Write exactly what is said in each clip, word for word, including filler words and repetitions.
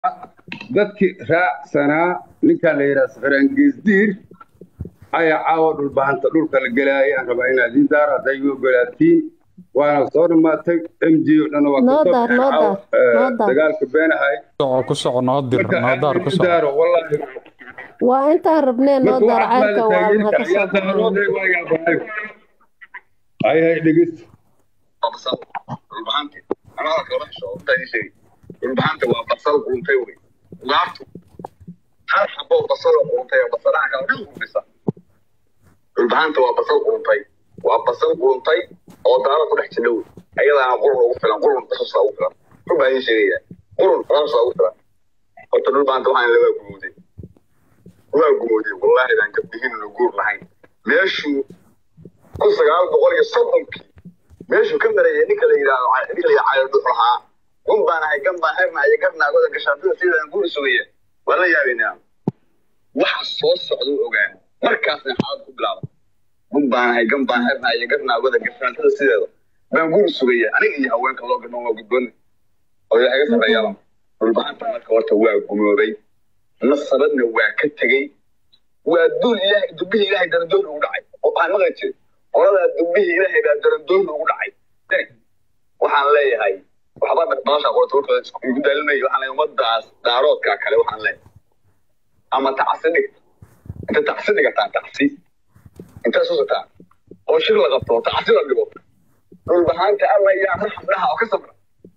dadkii raacsanaa ninka la yiraahdo Farangeesdiir ayaa caawa dhulbaanta dhulka la galaayay aan rabaa inaad ii daar haday u ogolaatiin waana soo dhamaatay M G oo dhan waa noo daar noo daar noo daar dagaalka beenahay oo ku soco noo dir noo daar ku soco daaro wallahi waa intaan rabnay noo daar caarka waa ma ka soo baxay ay hay dhigis basal dhulbaanta ana kala soo taysay dhulbaanta waa basal quntay way ugaartu hal xabo basal quntay basalaha kala dhulbisa dhulbaanta waa basal quntay waa basal quntay oo daara ku dhex jidhow ayada qurun ugu filan qurun basal ugu filan rubay sheegaya qurun basal ugu filan oo dhulbaanta waxaan la gudbay waa gudbay wallahi aan gabdhihin la guur lahayn meeshu ku sagaal boqol iyo soddon meeshu ka mareeyay ninka la yiraahdo ninka la yiraahdo dhuxlaha un baan ay gan baan herna ay garnaagoda gashaantada sidaan guur sugaya wala yaabinaa waxa soo socdo ogaan markaasna xaalad ku bilaabo un baan ay gan baan herna ay garnaagoda gashaantada sideeda baan guur sugaya aniga iyo haweenka loo gano waa gudboon oo ilaahay ka sareeyay dhulbaanta marka horta waa gumoobay nasabadna waa ka tagay waa dul ilaahay dubihi ilaahay dardoon ugu dhacay oo aan maqlay qolada dubihi ilaahay baa dardoon ugu dhacay waxaan leeyahay waxba dhaqaasha qorto ugu dalmay waxaan leeyahay umadaas daaroodka kale waxaan leeyahay ama tacsidig inta tacsidiga taa tacsi inta soo socota oo shir la qabto tacsi la dhigo dhulbaanta alla yaa xabnaha oo ka sabra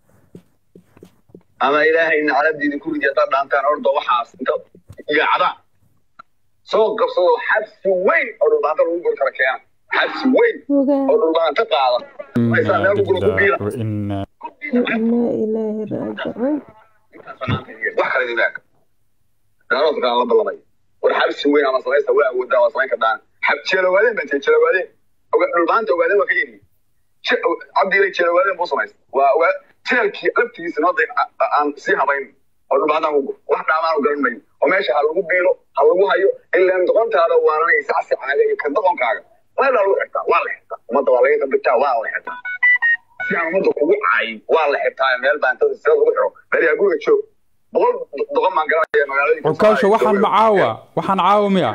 ama ilaahay nacabdiin ku rijata dhaantaan ordo waxaas inta yaacada soo qabsado xabsi weyn oo dhulbaanta lagu gor kara keenan حبس وين والله تقاعد ما يسمع يقول كبيرة إن لا إله راجعون وحكي لي معك قالوا قال الله بالله والحبس وين أنا صغير سواء ودا وصغير كذا حبس شلو ولا بنت شلو ولا البنت ولا ما كيني عبد الله شلو ولا مو صغير و و تلك لبتي سنادي عن سيها بين والبنت أقول واحد عمله قال مي وماشي هلو بيلو هلو هايو إلا أن دقنت هذا وأنا يسعس عليه كدقن كذا ولا لو حتى ولا حتى ما طوالين بتاع ولا حتى يعني ما تقول عاي ولا حتى ميل بان تسوي وحرو بري اقول لك شو بقول دقم ما قال مغالدي وكاشو waxaan macaawa waxaan caawimiya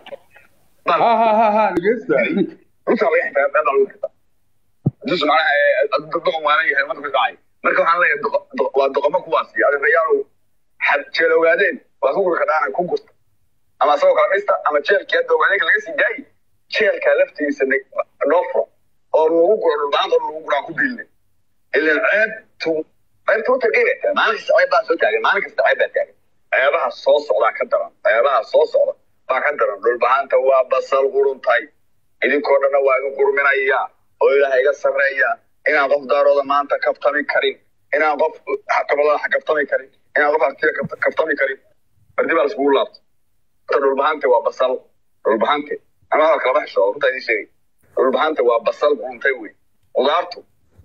ha ha ha ha dhigista ruuxa way xataa hada loo xataa dus macnaha daqam waana yahay ma ku dhacay marka waxaan leeyahay waa daqamo kuwaas yahay reeyaal xad jeelowgadeen waa ku gurkadaan ku gurta ama soo kala dhista ama jeelkeed dawladda laga sii daayay jeelka laftiisa noofro oo lagu guro baad oo lagu guro ku biilne ilaa ceeb tu ceeb tu tagayta maalin soo baa soo tagay maalin kasta ceeb baa tagay ceebaha soo socda ka daran ceebaha soo socda baa ka daran dhul baahanta waa basal quruntay idinkoo dhan waa idin qurminaya oo ilaahay iga sareeya inaan qof daarooda maanta kaftami karin inaan qof xakabada xakaftami karin inaan qof artiga kaftami karin bardii baa isku laabto dhul baahanta waa basal dhul baahanta أنا أقول لك شو أنت هذي شيء البحانة وبصل قنطوي وضعته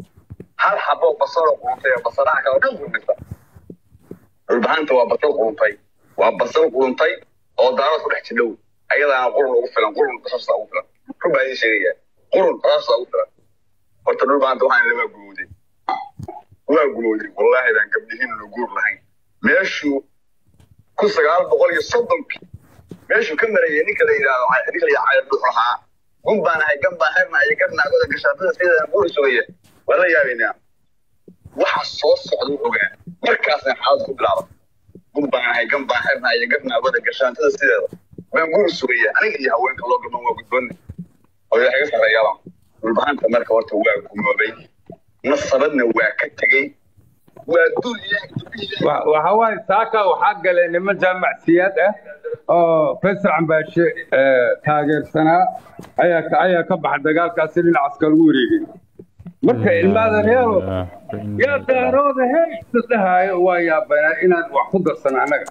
هل حبوا بصل قنطوي بصراحة كانوا نقول مثلا البحانة وبصل قنطوي وبصل قنطوي أو دارات كل حتى لو أيضا قرن وفلا قرن قصص وفلا كل هذه شيء قرن قصص وفلا قلت له البحانة وحين لما جودي ولا جودي والله إذا قبلهن نقول لهين ماشوا كل سجال بقول يصدق meeshu ka mareeyay ninka la yiraahdo ninka la yiraahdo dhuxlaha un baan ay gan baan herna ay garnaagoda gashaantada sidaan guur sugaya wala yaabinaa waxa soo socdo ogaan markaasna xaalad ku bilaabo un baan ay gan baan herna ay garnaagoda gashaantada sideeda baan guur sugaya aniga iyo haweenka loo gano waa gudboon oo ilaahay ka sareeyay dhulbaanta marka horta waa gumoobay nasabadna waa ka tagay waa dul ilaahay dubihi waxa waay saaka waxa galay niman jaamacsiyad ah oo Faisal Cambaashe taageersanaa ayaa ayaa ka baxay dagaalkaas in askar ugu wareegay marka ilmaada reero yaa daarooda hay dadahaayo waa yaabanaa inaan wax ku darsan anaga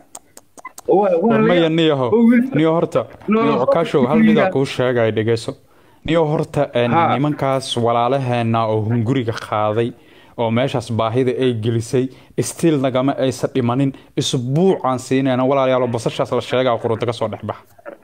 maya niyaho niyo horta niyo kaasho hal mid ku sheegay dhageyso niyo horta nimankaas walaalaheena oo hunguriga qaaday oo meeshaas baahida ay gelisay still nagama aysan dhimanin isbuucan siinayna walaalayaal basashaas la sheegay qurunta ka soo dhaxbax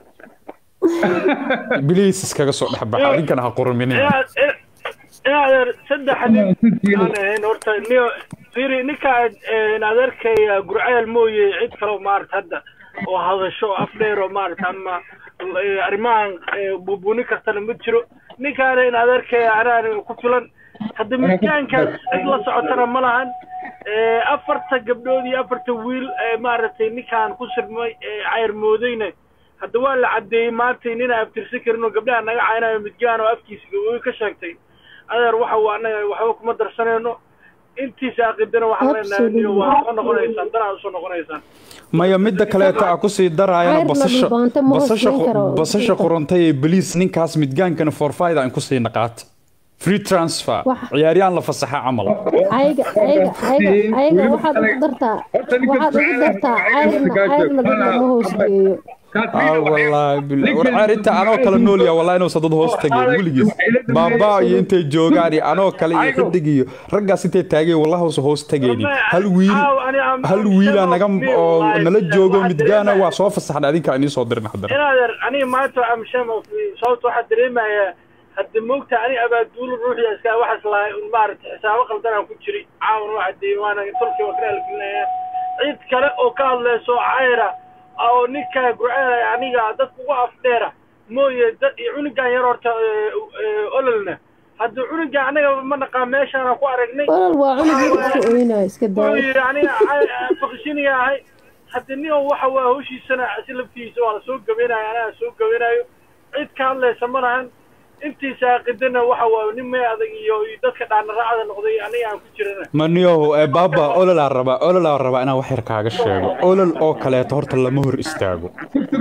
biliis iskaga soo dhaxbax adinkana ha quruminin ina saddex nin aan horta niyo fiiri ninka in adeerkay gurceel mooye cid kale maarta hadda oo hadasho afdheer oo maarta ama arrimahan buubuni kartana ma jiro ninkaan in adeerkay anaan ku filan hadda midkaankaas cid la socotana ma lahan afarta gabdhood iyo afarta wiil maaragtay ninkaan ku sirmay cayr moodayna hadda waa la cadeeyay maanta inaan aftirsan karin oo gabdhaha naga caynayo midgaan oo afkiisa gabooy ka sheegtay adeer waxa waa anaga waxba kuma darsanayno intiisa aqidana waxa leenahay waa soo noqonaysaan danaa soo noqonaysaan maya midda kaleeta a ku sii daraayana basasha basasha basasha qurantay ee baliis ninkaas midgaankana forfayda aan ku sii naqaat free transfer ciyaariyaan la fasaxa camal ayga ayga ayga ayga waxaad ugu dartaa waxaad ugu dartaa cayrna cayrna dad lama hoosteeyo آه والله بالله ورعاريتا أنا وكلا نوليا والله أنا وصدد هوستاجي وليجيس بابا ينتي جوجاري أنا وكلا يخدقيو رجع ستة تاجي والله وص هوستاجيني هل ويل هل ويل أنا جم نلج جوجو متجانا وصوف الصحن هذيك كأني صادرنا حضر أنا أنا ما أتوقع مشام في صوت واحد دريمة حد موقت أنا أبى أقول روحي أسكا واحد لا مارت حساب قلتنا كتشري عاون واحد ديوانا تركي وكرا لكنا عيد كلا وكال سو عيرة أو نيكا قرعة يعني قاعدت وقف ديرة مو يد عنقا يرورت أولنا هذا عنقا أنا من قامش أنا قارقني والله عنقا سوينا إسكده يعني فقشيني هاي حتى إني هو حوا هو شيء سنة أسلم فيه سؤال سوق قبينا يعني سوق قبينا عيد كان له سمران intii saaqidana waxa waa nimay adag iyo dadka dhaan raacada noqday aniga aan ku jirana maniyo ee baba olol raba olol raba ana wax yar kaaga sheego olol oo kale horta lama hor istaago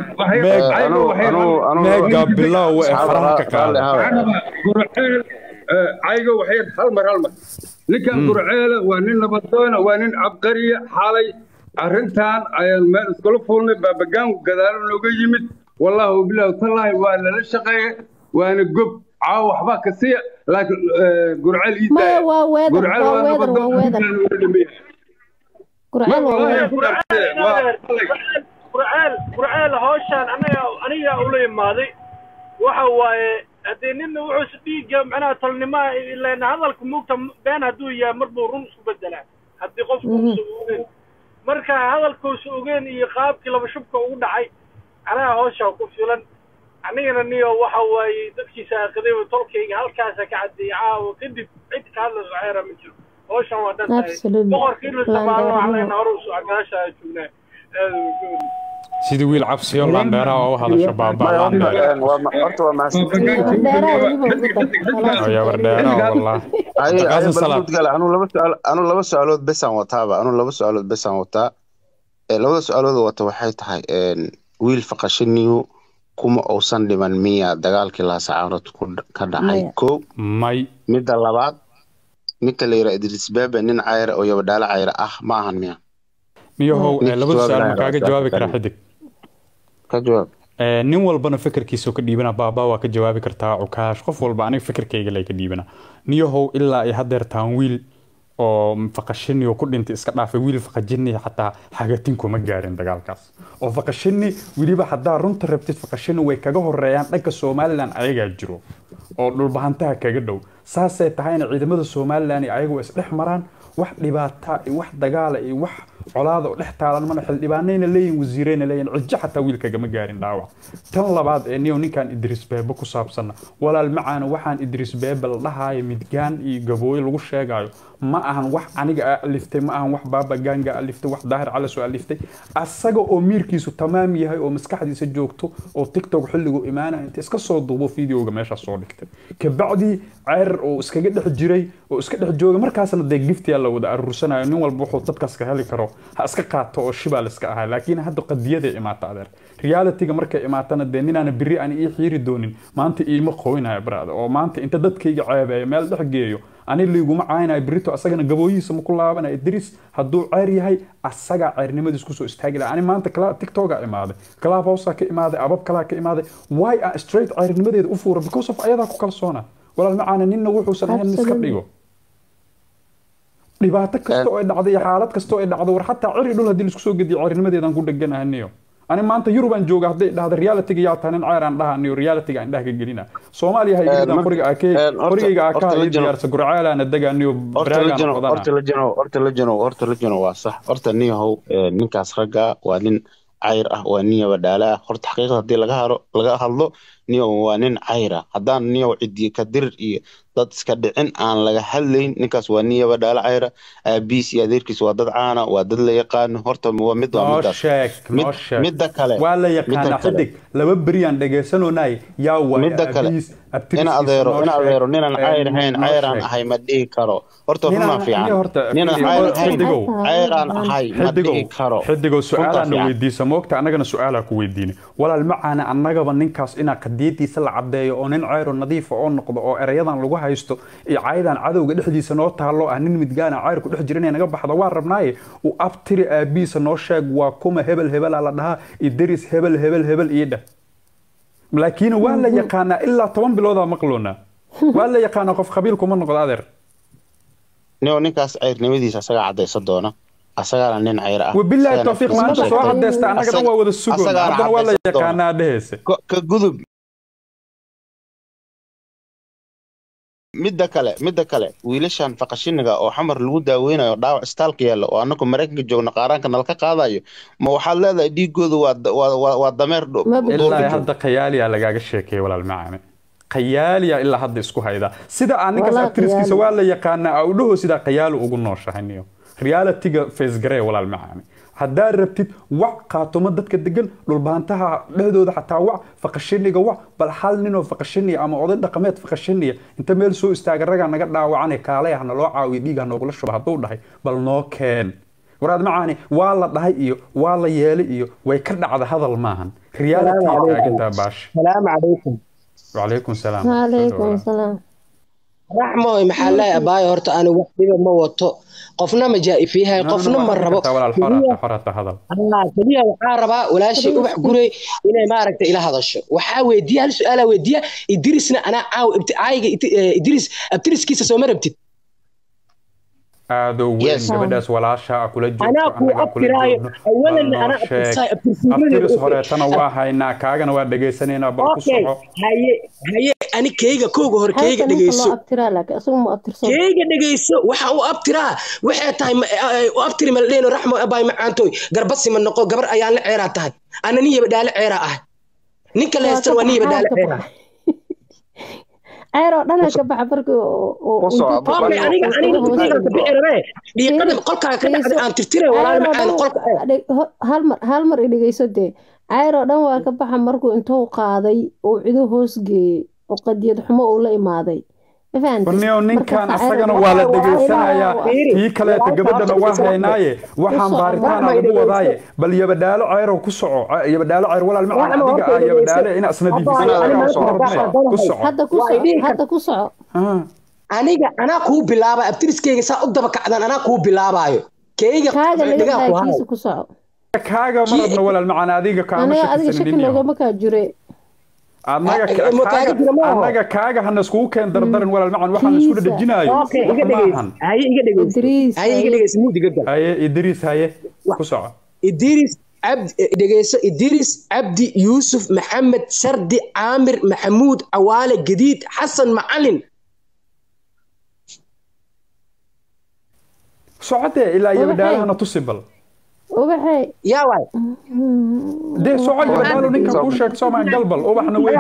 meega bilow ee faraha ka qaada gurceel ayga waxay hal mar hal mar ninkan gurceel waa nin nabadoon waa nin abqariya xalay arintan ayaan meel iskula fuulnay babagaan gadaal looga yimid wallahi billahi tallahi waa la shaqeeyay وانا قب عاو وحبا كسية لكن قرعال إيدا ما هو ويدر قرعال ويدر قرعال قرعال هوشان أنا أنا أولي ماضي وحوا هدينين وحوس ديجا معنا تلنما إلا إن هذا الكموكتا بين هدو يا مربو رمس بدلا هدي قف كوسوغين مركا هذا الكوسوغين يقاب كلا بشبكة ودعي أنا هوشا وكفيلا anigana niyo waxa way dadkii saaqaday oo tolkayga halkaas ka caddeeyay oo kadib cid ka hadla socayra ma jiro howshan waa dad boqorkii la sabaano waxaan hore u soo agaasha joognaa sidii wiil cabsiyo laan dheeraa oo hada shabaab baan dheeraa horta waa maasii ayaa wardheeraa wallaah ay balad gal anu laba su'aal anu laba su'aalood bes aan wataaba anu laba su'aalood bes aan wataa ee labada su'aalood wata waxay tahay een wiil faqashiniyo kuma uusan dhiman miya dagaalkii la saacad ka dhacay ko may midda labaad ninka la yiraahdo Idris Baba nin cayr oo yabadaal cayr ah ma ahan miya miyahow labada su'aal ma kaaga jawaabi karaa xidig ka jawaab ee nin walbana fikirkiisa ka dhiibana baaba waa ka jawaabi kartaa ukaash qof walba aniga fikirkayga la ka dhiibana miyahow ilaa ay hadeer taan wiil oo faqashini oo ku dhintay iska dhaafay wiil faqajini xataa xagatin kuma gaarin dagaalkaas oo faqashini wiliba hadaa runta rabtid faqashini way kaga horeeyaan dhanka Soomaaliland ayaga jiro oo dhul bahantaha kaga dhow saasay tahayna ciidamada Soomaaliland ayagu is dhex maraan wax dhibaata wax dagaal iyo wax colaado dhex taalan mana xil dhibaanayna leeyin wasiirayna leeyin cidja xataa wiilkaga ma gaarin dhaawac tan labaad ee niyo ninkan Idris Baba ku saabsan walaal macaan waxaan Idris Baba la dhahay midgaan iyo gabooy lagu sheegayo ma ahan wax aniga aliftay ma ahan wax baaba gaanga aliftay wax daahir cala soo aliftay asaga oo miirkiisu tamaam yahay oo maskaxdiisa joogto oo TikTok xilligu imaana inta iska soo duubo fiidiyoga meesha soo dhigtay ka bacdi cayr oo iskaga dhex jiray oo iska dhex jooga markaasna de gift la wada aruursanayo nin walba wuxuu dadkaas ka heli karo ha iska qaato oo shibaal iska ahaa laakiin hadda qadiyada imaata adeer reality-ga markay imaatana de ninana biri aan ii xiiri doonin maanta iima qoynayo brada oo maanta inta dadkayga ceebeeyo meel dhex geeyo ani liiguma caaynayo birito asagana gabooyihiisa ma ku laabanayo Idris hadduu ceyr yahay asaga ceyrnimadiis ku soo istaagi lahaa ani maanta kala TikTok a imaaday kala hoosa ka imaaday abab kala ka imaaday why a straight ceyrnimadeeda u fuura because of ayada ku kalsoona walaal macaana ninna wuxuu sameeyay iska dhigo dhibaato kasto ay dhacday xaalad kasto ay dhacdo war xataa ciri dhul hadii isku soo gadiyo ceyrnimadeedan ku dhaganaaniyo أنا ما أنت يوروبان جوجا هذا هذا ريالتي يا تانين عيران ده إنه ريالتي عندها كجرينا سوماليا هي جدا فرق أكيد فرق أكيد يارس قرعة أنا دقة إنه براغان أرت لجنو أرت لجنو أرت لجنو واصح أرت نيه هو نكاس رجع وانين عير أه ونيه بدالة أرت حقيقة دي لقاها لقاها الله نيه وانين عيرة هذا نيه وعدي كدر إيه dad iska dhicin aan laga hadlayn ninkaas waa niya wadaala cayra aabiis iyo adeerkiis waa dad caana waa dad la yaqaan horta waa mid waa midaas midda kale waa la yaqaan xidig laba bariyan dhageysanoonay yaa waa aabiis ina adeero ina adeero ninaan cayr ahayn cayraan ahay ma dhihi karo horta runa fiican ninaan cayr ahayn cayraan ahay ma dhihi karo xidigo su'aalaan weydiisa moogta annagana su'aala ku weydiinay walaal macaana annagaba ninkaas ina qadiidtiisa la cadeeyo oo nin cayro nadiif oo noqdo oo erayadan lagu haysto ee caydan cadowga dhexdiisa noo taalo ah nin midgaana cayr ku dhex jiranay naga baxdo waa rabnaaye uu abtiri aabiisa noo sheeg waa kuma hebel hebel la dhahaa idris hebel hebel hebel iida laakiin waa la yaqaana ilaa toban bilooda maqloona waa la yaqaana qof qabiil kuma noqdo adeer noo ninkaas cayrnimadiisa asaga cadeysa doona asagana nin cayr ah wabillahi tawfiiq ma anta soo cadeysta anaga dhan waa wada sugo hadana waa la yaqaana dheese ka gudub midda kale midda kale wiilashan faqashiniga oo xamar lagu daaweynayo dhaawac istaalka yaalo oo annagu Mareykanka joogna qaaraanka nalka qaadayo ma waxaad leedahay dhiigoodu waa waa dameer dhow ilaa hadda qayaaliya lagaaga sheekay walaal macaane qayaaliya ilaa hadda isku hayda sida aan ninkaas actriskiisa waa la yaqaana oo dhaho sida qayaalo ugu nooshahay reality-ga face gray walaal macaane haddaad rabtid wac qaatoma dadka degan dhulbaantaha dhexdooda xataa wac faqashiniga wac bal hal ninoo faqashiniya ama oday dhaqameed faqashiniya inta meel soo istaaga ragaa naga dhaawacanay kaalayahna loo caawiyo dhiiga noogula shuba hadduu dhahay bal noo keen waraad macaani waa la dhahay iyo waa la yeelay iyo way ka dhacda hadal maahan reality-ga baash salaamu calaykum وعليكم السلام وعليكم السلام رحمه محلها أباي هرت أنا وحدي ما وطو قفنا مجاء فيها قفنا مرة ولا الحرة حرة هذا الله كبير وحاربة ولا شيء وح قري إلى ما ركت إلى هذا الشيء وحاول دي هالسؤال ودي يدرسنا أنا عاو عايق يدرس أبتدرس كيس سومر بتد هذا وين بدأس ولا شاء كل جزء أنا أقول أبتراي أولا أنا أبتراي أبترس هراء تنوع هنا كأجن وارد جيسنينا بركوسه هاي هاي أنا كيجا كوجو هر كيجا دجيسو أبترا لك أسمع أبترسو كيجا دجيسو وح وأبترا وح تايم وأبتري من لين ورحمة أباي معنتوي قربسي من نقول قبر أيام العيرة تاي أنا نيجي بدال عيرة أه نكلا يستوى نيجي بدال عيرة عيرو دنا كبح برك او اوكي انيغا انيغا كبيره بخيره دي قدم قلقا كدحد ان تفتري ولا معان قلقا hal mar hal mar idhigeyso de cayro dhan waa ka baxa markuu intuu qaaday oo ciido hoos geeyay oo qadiyad xumo uu la imaaday ونيو نينكان أسرعنا ولا دقيسنا هي كلا تجبدنا واحد وحن بارتانا وضايع بل يبدأ له عير وكسع يبدأ له عير ولا المعنى دقة يبدأ له إن أسند كسع هذا كسع هذا كسع أنا أنا كوب بلابا أبتدي كيجي سأقدر كعدان أنا كوب بلابا كيجي كيجي كسع كاجا مرضنا ولا المعنى دقة كامل أنا أدري شكل لو ما كجري annaga kaaga hana isku keen dardaran walaal macan waxaan isku dhajinaayo okay iga dhageys ay iga dhageys ay iga dhageys muudi gagal ay idris haye ku soco idris abd dhageyso idris abdi yusuf maxamed shardi aamir maxamuud awaale gadiid xasan macalin socode ilaa yabdaalana tusibal وبحي يا واي ده سؤال يبدالو نينكا كو شيك سو مان قلبل او waxna way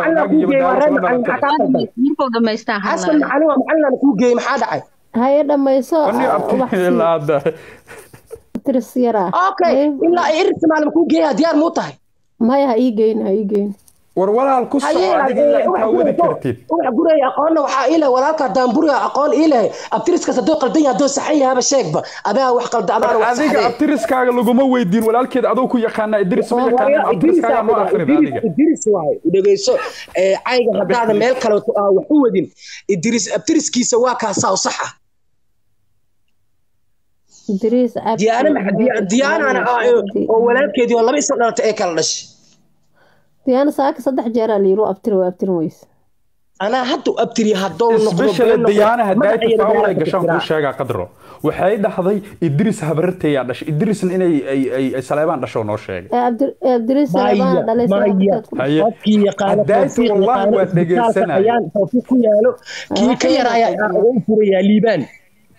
joogtaa حسن معلومه معلنا ku geey maxaa dhacay haye dhamayso ilaada tirsiyara okay ilaa iris maalim ku geey diyaar mu tahay maya ii geyn ii geyn war walaal ku soo adiga inta wadi kartid waxa guray aqoon waxa ila walaalka daamburiga aqoon ila abtiriska sadoo qaldan yahay saxan yahay sheegba adaa wax qaldan adaa wax adiga abtiriskaaga laguma weydiin walaalkeed adoo ku yaqaana idris ma yaqaan abtiriskaaga ma akhrin adiga idris waay dhageyso ee ayga hadaada meel kale wax u wadin idris abtiriskiisa waa ka saw sax ah idris abdi diyaana diyaana ana oo walaalkeedii oo laba isoo dhalatay ee kala dhashay diyaana saaka saddex jeer la yiro abtir waa abtir weys أنا حتى أبتري هدول نقطة سبيشال ديانة هداية فاول قشان كل شيء قدره وحيد حظي إدريس هبرتي يعني إدريس إن أي أي أي سليمان رشون أو شيء عبد إدريس سليمان دليل هي هي هداية والله ودقي سنة أيام توفيق يالو كي كي رايا أوفريا ليبان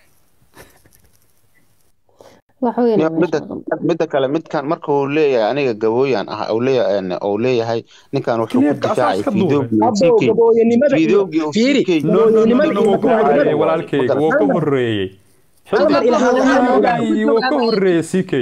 midda kale midkan marka uu leeyahay aniga gabooyan ah oo leeyahay oo leeyahay ninkan wuxuu ku difaacay fiidiyowgii uu siikay walaalkayga wuu ka horeeyey wuu ka horeeyey siikay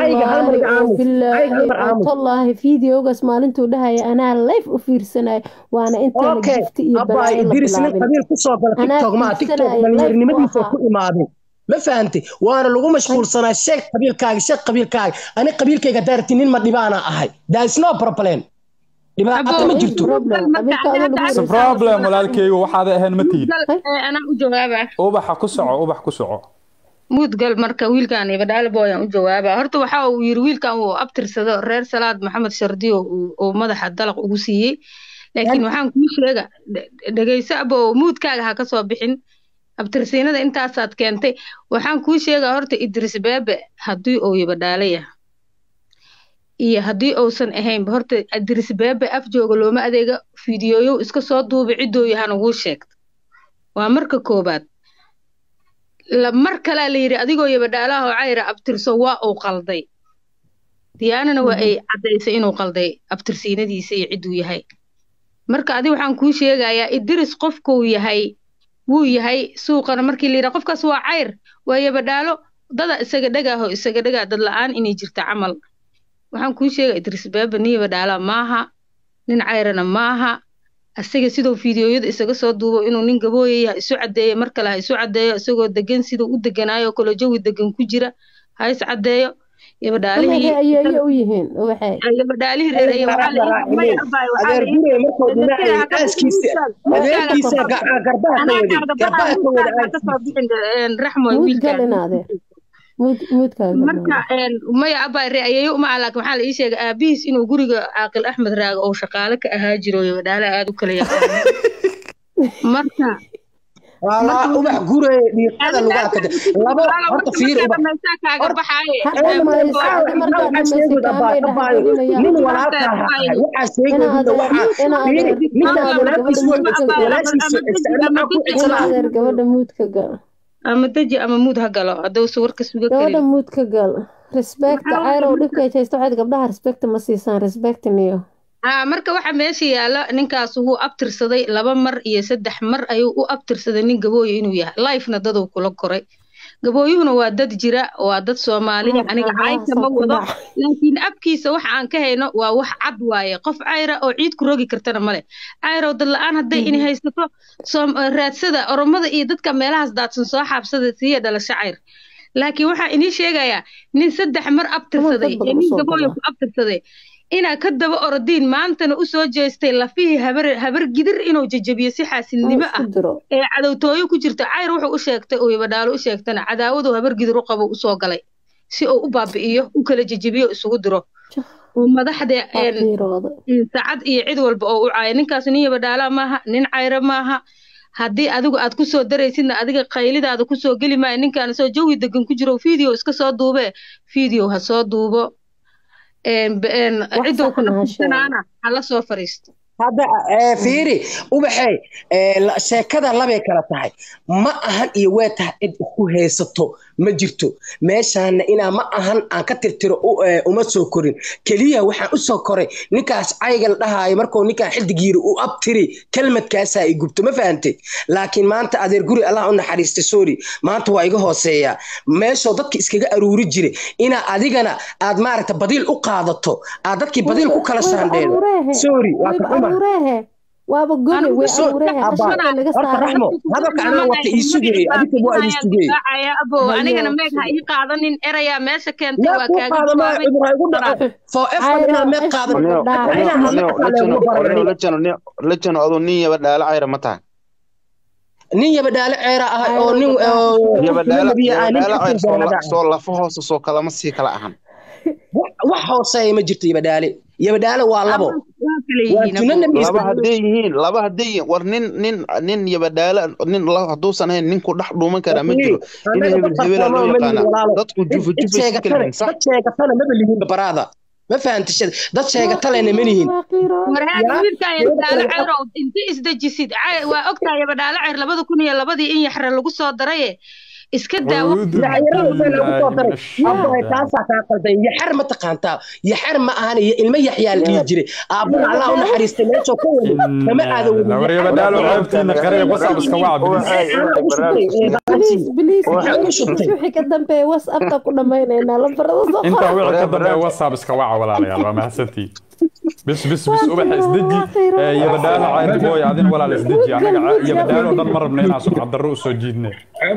wallahi fiidiyowgaas maalintuu dhahaya anaa live u fiirsanay waana intaan gifti iyo balaayo la bilaabin qabiil ku soo gala tiktok ma tiktok dhalinyarimadiisa ku imaadeen ما فهمتي وانا لو مشغول سنه شيخ قبيل كاغ شيخ قبيل كاغ انا قبيل كاغ دارتين ما ديبانا اهي ذاتس نو بروبلم ديبا ما جرتو بروبلم walaalkay waxaad ahayn ma tiid ana u jawaaba ubax ku soco ubax ku soco mud gal marka wiilkan iyo badal booyan u jawaaba horta waxa uu yiri wiilkan uu abtirsado reer salaad maxamed shardiyo oo madaxa dalaq ugu siiyay laakiin waxaan ku sheega dhageyso abo mudkaaga ha ka soo bixin abtirsiinada intaasaad keentay waxaan kuu sheegaa horta Idris Baabe haddii uu yibadaalaya iyo haddii uusan ahayn horta Idris Baabe af jooga looma adeega fiidiyooyo iska soo duubay cidoo yahan ugu sheegto waa marka koobaad la mar kale la yiri adigoo yibadaalaha oo cayra abtirso waa uu qalday diyaanana waa ay cadeysay inuu qalday abtirsiinadiisa iyo ciduu yahay marka adiga waxaan kuu sheegayaa Idris qofkuu yahay wuu yahay suuqana markii la yiraahdo qofkaas waa cayr waa yabadaalo dada isaga dhagaaho isaga dhagaa dad la'aan inay jirto camal waxaan ku sheegay Idris Baabe ni yabadaala maaha nin cayrana maaha asaga sidoo fiidiyooyada isaga soo duubo inuu nin gabooyay isu cadeeyo mar kale isu cadeeyo isagoo degan sidoo u deganaayo kala jawi degan ku jira ha is cadeeyo yabadaalihi ayay u yihiin waxay yabadaalihi reer ay waxa la may abay waxa la yiri markuu dhinaca aaskiisa adeerkiisa garbaha ka wadi garbaha ka wadi ka soo bixin raxmo wiilkan mud mudkaaga marka een may abay reer ayay uma alaak waxa la ii sheegay aabiis inuu guriga Aaqil Axmed Raaga oo shaqaale ka ahaa jiro yabadaala aad u kala yaqaan marka والله وبح غوري ديقada lagu arkay labo horta fiir uba kaaga baxay nin walaalka waxa sheegay waxa nin gabadha muudka gal ama daji ama muud ha galo haduu sawirka suuga kale gabadha muudka gal respect ayro dhibkay haysto waxaad gabdhaha respect ma siisaan respect niyo ah marka waxa meesha yaala ninkaas uu abtirsaday laba mar iyo saddex mar ayuu u abtirsaday nin gabooyo inuu yahay life na dad uu kula koray gabooyuhuna waa dad jira waa dad Soomaaliya aniga ayka ma wado laakiin abkiisa wax aan ka hayno waa wax cad waaye qof ayra oo ciid ku rogi kartana male ayro dad la'aan haday in haysato raadsada oromada iyo dadka meelahaas daadsan soo xabsada siya dhalasho ayr laakiin waxa inii sheegaya nin saddex mar abtirsaday nin gabooyo ku abtirsaday ina ka daba orodin maantana u soo jeestay lafihii habar habar gidir inuu jajabiyo si xaasilnimo ah ee cadawtooyo ku jirta cayr wuxuu u sheegtay oo yabadaalo u sheegtana cadaawadu habar gidir u qabo u soo galay si uu u baabi'iyo u kala jajabiyo isugu diro oo madaxda ee saacad iyo cid walba oo u caay ninkaas nin yabadaala maaha nin cayra maaha haddii adigu aad ku soo daraysidna adiga qaylidaada ku soo gali maayo ninkan soo jawi degan ku jiro video iska soo duube video ha soo duubo een een cidoo ku nafsanaana hala soo fariisto هذا فيري وبحي sheekada labay kala tahay ma ahan iyo weeta id ku heesato ma jirto meeshaan ina ma ahan aan ka tirtiro uma soo korin kaliya waxaan u soo koray ninkaas aygal dhahaay markoo ninka xildigiir u abtiri kelmadkaas ay gubto ma fahamtay laakiin maanta adeer guri Allah u naxariisto sorry maanta waa iga hooseeya meesho dadka iskaga aruuri jiray ina adigana aad maaragta badiil u qaadato aad dadkii badiil ku kala shaandheeyo sorry waa ka aruurehe waaba gobi way aruurehe qashada laga saaro hada kaana waqti isugay adiga waa isugay aya abo anigana meeg ha ii qaadanin eraya meesha keentay waa kaaga jawaabay for effort ina meeg qaadan lajano adu nin yaba dhaala ayra ma tahay nin yaba dhaala ayra ah oo nin yaba dhaala ayra soo lafo hoos soo kala ma sii kala ahan wax hooseey ma jirto yaba dhaale yaba dhaale waa labo laba hadday yihiin laba hadday yihiin war nin nin nin yabadhaala nin hadduusan ahayn ninku dhex dhuuman karaa ma jiro in hebel hebela loo yaqaana dadku jufa jufa iska kala yihiin sax sheegatana maba lihiin baraada ما فهمت الشيء ده شيء قتله إنه منين ورهان ويل كان يبدأ العير أنت إسدجسيد وقتها يبدأ العير لبده كوني لبده إن يحرر لقصة دريه إسكده العير لقصة دريه أبغى تاسع تاكل يحر ما تقانتا يحر ما أنا المية حيال يجري أبغى على أنا حريص تمشي كون كم هذا لو يبدأ له عرفتين قرية وصل بس كواعب بليز بليز شو حكدم بي واتساب تقول ما يننا لفرض أنت وعد كدم بي واتساب بس كواعب ولا لا يلا ما حسيتي بس بس بس أبغى إسدجي يبدأ له عيد بوي عادين ولا إسدجي أنا يبدأ له ضل مرة بنين عشان عبد الرؤوس وجيدنا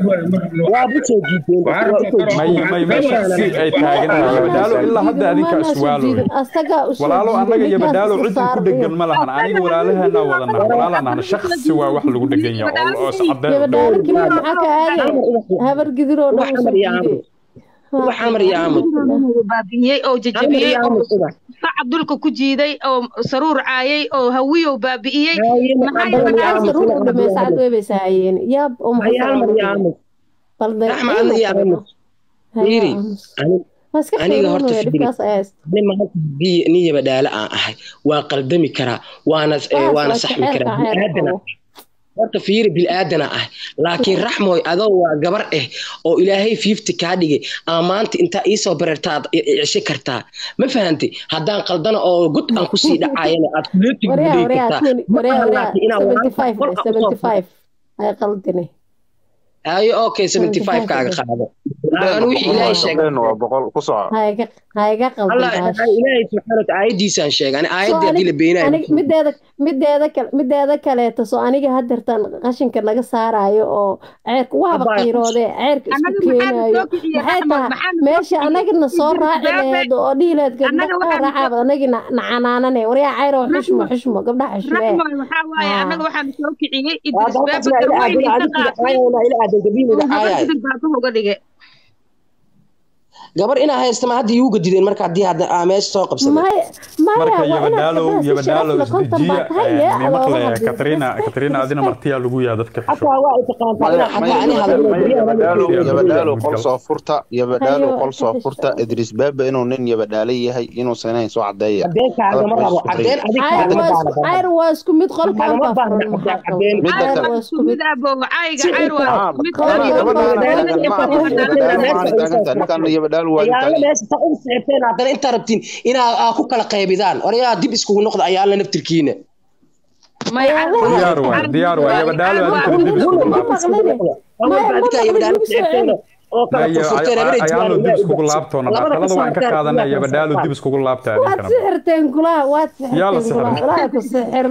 ما ما ما شخصي أي تاجنا يبدأ له إلا حد هذيك أسواله ولا له أنا يبدأ له عد كل دجن ملها أنا ولا له أنا ولا أنا ولا أنا أنا شخص سوا واحد اللي كل دجن يا الله يبدأ له كلمة معك هذا هبر قدروا وحمر يا عمود بابيي أو ججبيي أو صعب دولك كجيدي أو سرور عايي أو هوي وبابيي ما سرور لما يساعدوا بيساعين ياب أم حمر يا عمود رحمة الله يا عمود يري أنا هرت في بيت لما هرت بي نية بدالة أحد وقلدمي كرا وأنا وأنا صحمي كرا هذا horta fiiri bil aadana ah laakiin raxmoy adoo waa gabar ah oo ilaahay fifty ka dhigay amaanta inta ii soo barartaad cishe kartaa ma fahantay hadaan qaldana oo gud aan ku sii dhacayna aad kuleeti gudaytaa seventy-five ay qaldine ayo okay seventy-five kaaga qaado aan wixii ilaahay sheegay waa boqol ku soo hayga hayga qaldan Allah ilaahay subhanahu wa ta'ala aydiisan sheegay aayadda hadii la beenayo mideeda mideeda kale mideeda kale soo aniga hadirtan qashinka laga saarayo oo ceerka waaba qiiroode ceerka isku keenayo maxay tahay meesha anagina soo raacileed oo dhiileed gabdhaha raacaba anagina nacanaanane wariya ceero xushmo xushmo gabdhaha xushme waxa waaye anaga waxaan soo kiciyay idris baaba gabar ina haystama hadda iigu gadideen marka hadii hadda meesha soo qabsaday marka yabadaalo yabadaalo isdijiya maqlay Katrina Katrina adina martiya lagu yaa dadka xisho waa ay taqaantaa xataa ani yabadaalo yabadaalo qol soo furta yabadaalo qol soo furta Idris Baaba inuu nin yabadaalo yahay inuu sanayn soo cadeeya cadeen kaaga ma rabo cadeen adiga ayr waa isku mid qolka ma baahna cadeen mid kale waa isku mid abo ayga ayr waa mid kale ayaala meesha ta u sixteen hadana inta rabtiin inaa ku kala qaybidaan orayaa dib iskugu noqdo ayaala naftirkiina ma diyaar waa diyaar waa yabadaalo adinka dib iskugu ayaalo dib iskugu laabtoona baqalada waan ka qaadanaa yabadaalo dib iskugu laabtaa waad sixirteen kulaha waad sixirteen yalla sixir kulaha ku sixir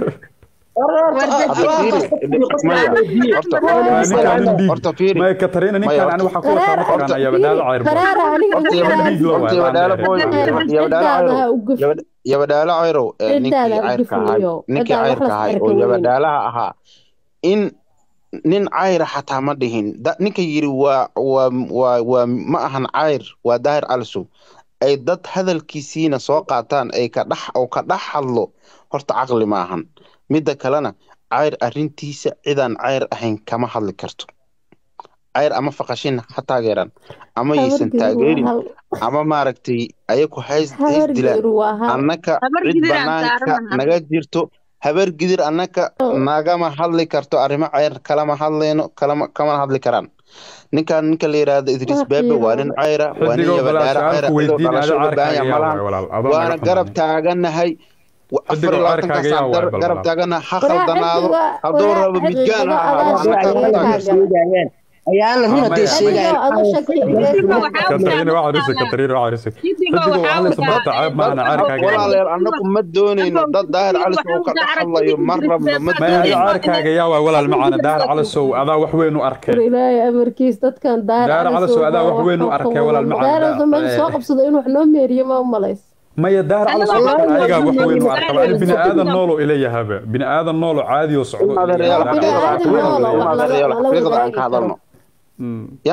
ما كترين أنا كان أنا وحكوا كان يا بدال عير يا بدال عيرو نيكي عير كهاي نيكي عير كهاي ويا بدالها أها إن نين عير حتى ما دهين نيكي يري و و و ما أهن عير وداير علسو أي ضد هذا الكيسين سوقعتان أي كدح أو كدح الله هرت عقل معهن midda kalena cayr arintiisa ciidan cayr ahayn kama hadli karto cayr ama faqashin ha taageeran ama yisan taageerin ama maaragtay ayagu hays dilaan annaka cid banaanka naga jirto habar gidir annaka nagama hadli karto arrimo cayr kalama hadleeno kalama kama hadli karaan ninkan ninka la yiraahdo Idris Baaba waa nin cayra waa nin yabadaara cayra waana garab taaganahay أفر الله تنكسر قرب تاجنا حخل دناظر هدور بمجانا أيانا هنا تيسي كترين واحد رسك كترين واحد رسك تجيبوا على سبعة عيب ما أنا عارك ولا لا أنكم مدوني ضد ظاهر على سوق الله مرة ما هي عارك يا ولا المعانا داهر على السوق هذا وحوين وأركه لا أمريكيس تد كان داهر على السوق هذا وحوين وأركه ولا المعانا داهر ضمن سوق بصدقينه إحنا ميريا ما هم ملايس ما يدار على صوت أيها وحوين وأركب أنا بني آدم نولو إلي هذا بني آدم نولو عادي وصعود هذا الريال هذا الريال حقيقة عن كهذا يا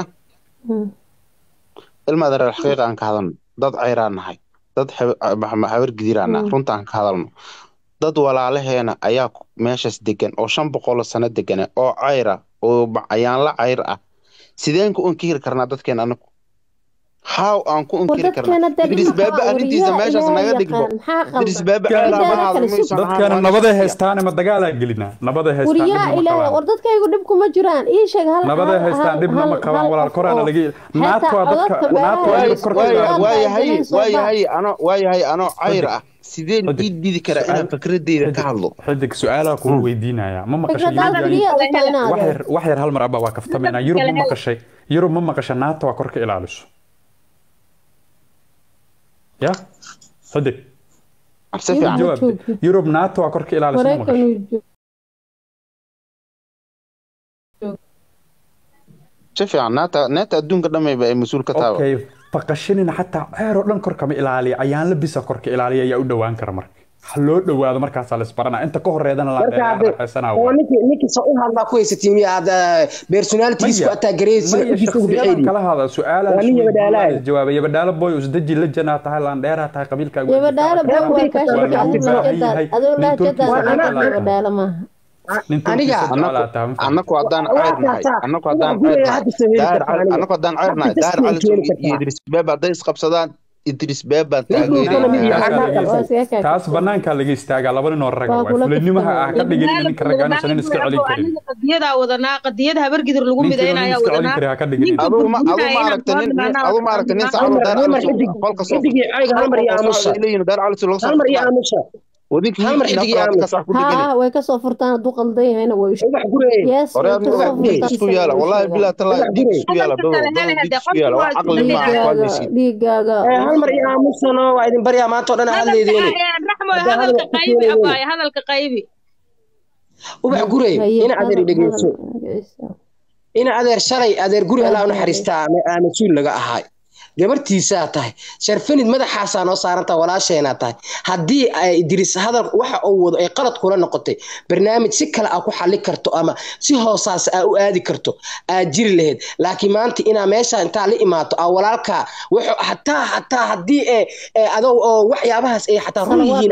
المدار الحقيقة عن كهذا ضد عيران هاي ضد محاور جدير عنا رنت عن كهذا dad walaalaheena ayaa meeshaas degan oo shan boqol sano degana oo cayra oo ayaan la cayr ah sideen ku inkiri karnaa dadkeena anagu how aan ku inkiri karnaa Idris Baba arrintiisa meeshaas naga dhigbo Idris Baba dadkeena nabada haystaan ma dagaal aan gelinaa nabada haystaan wariyaa ilaa war dadkaygu dhib kuma jiraan ii sheeg hal nabada haystaan dhibna ma qabaan walaal korana laga naadku dadka naadku waayahay waayahay ano waayahay ano cayr ah sideen diidi kara inaan fikradeyda ka hadlo xidig su'aalaha ku weydiinaya ma maqashay wax yar hal mar abba waa kaftamayna Yurub ma maqashay Yurub ma maqashay naadta waa korka ilaaliso يا صدق أحسن جواب يوروب ناتو أكرك إلى على سمك شوفي عن ناتا ناتا الدون قدام يبقى مسؤول كتاب أوكي فقشني حتى عيرو لن كرك إلى علي عيان لبس كرك إلى علي يا أودوان كرمر حلو دو هذا مركز على سبارنا أنت كهر هذا لا سنة هو نيك نيك سؤال هذا كويس تيمي هذا بيرسوناليتيز كأتا جريس كلا هذا سؤال الجواب يبدأ بوي وزدجي لجنة تهلا ديرها تها قبيل كا يبدأ بوي كاش هذول لا جدا يبدأ ما أنا أنا كوادان عيرنا أنا كوادان عيرنا أنا كوادان عيرنا دار على يدرس باب عديس قبصدان إدريس بابا taas banaanka laga istaaga laba nin oo rag ah fulinimo ha ka dhigin in ka ragaan sanin iska celin karin qadiyada wadanaa qadiyada habar gidir lagu mideynaya wadanaa adu ma adu ma aragtanin adu ma aragtanin saacado daar qolka soo digi ayga hal mar yaa amusha ilayna daar cali soo hal mar yaa amusha وديك هل مرحبا يا ها way ka soo furtaan du qalday hayna way yes isku yaala wallahi bilaa talaa isku yaala isku yaala wax aqli ma aqoonsi dhiigaaga hal mar yaa amusano waa idin bariya maanta oo dhan hal leedeen raxmo hadalka qaybi abay hadalka qaybi ubax gurey ina adeer dhageyso ina adeer shalay adeer guri Allah u naxariistaa ama suul laga ahay gabartiisa tahay sharfanid madaxaasa noo saaranta walaasheena tahay hadii ay Idris hadal waxa uu wado ay qalad kula noqotay barnaamij si kala ah ku xalli karto ama si hoosaas ah u aadi karto aad jiri lahayd laakiin maanta ina meesha inta la imaato aa walaalka wuxuu hataa hataa hadii ee adoo oo waxyaabahaas ay hataa ruuyihiin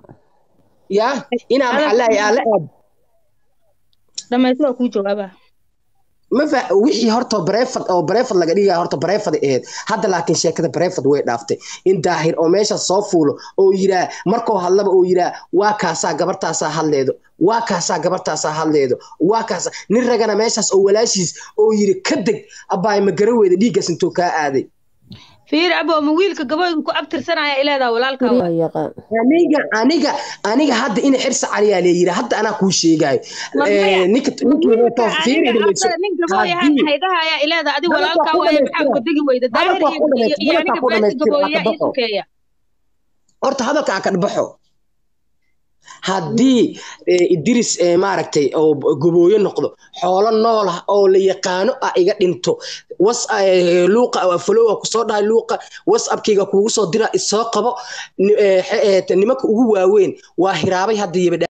ya ina maxallay aa la aad dhamaysto ku jawaaba ما في وحي هرتو بريفد أو بريفد لقى ليه هرتو بريفد إيه هذا لكن شيء كذا بريفد وين دافته إن داهر أو ماشى صافولو أو يرا مركو هلا أو يرا واكاسا قبرتا سا هالليدو واكاسا قبرتا سا هالليدو واكاسا نرجعنا ماشى أو ولاشيس أو يرا كدق أباي مجروي ذي جالس انتو كعادي فير أبو مويل كجباي كو أبتر سنة يا إله ذا ولا الكوا أنيجا أنيجا أنيجا هاد إن حرص عليه عليه هاد أنا كل شيء جاي نكت نكت فير نك جباي هيدا يا إله ذا أدي ولا الكوا يا محمد دقي ويدا داير يعني كبرت جباي يا إسكايا أرت هذا كأكد بحو haddii Idris maaragtay oo gubooyo noqdo xoolo nool ah oo la yaqaano ah iga dhinto was luuqa oo follow ku soo dhahay luuqa WhatsApp-kiga kuugu soo dira isoo qabo nimanka ugu waaweyn waa hiraabay hadda